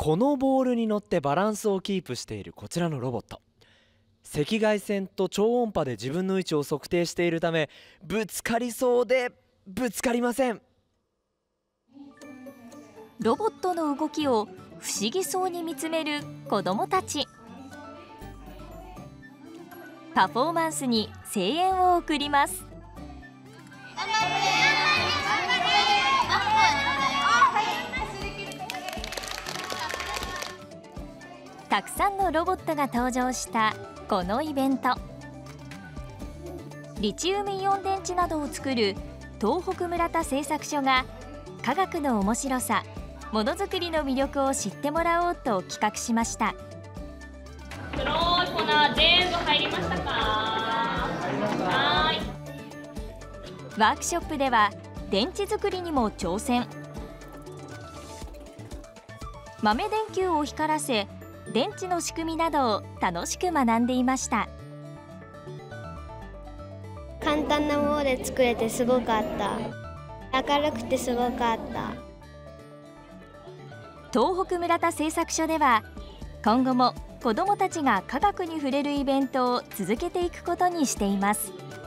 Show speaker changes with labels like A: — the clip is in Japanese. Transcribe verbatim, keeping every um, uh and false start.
A: このボールに乗ってバランスをキープしているこちらのロボット、赤外線と超音波で自分の位置を測定しているため、ぶつかりそうでぶつかりません。
B: ロボットの動きを不思議そうに見つめる子どもたち。パフォーマンスに声援を送ります。たくさんのロボットが登場したこのイベント。リチウムイオン電池などを作る東北村田製作所が科学の面白さ、ものづくりの魅力を知ってもらおうと企画しました。
C: 黒い粉全部入りましたか？はい。
B: ワークショップでは電池作りにも挑戦。豆電球を光らせ、電池の仕組みなどを楽しく学んでいました。
D: 簡単なもので作れてすごかった。明るくてすごかった。
B: 東北村田製作所では今後も子どもたちが科学に触れるイベントを続けていくことにしています。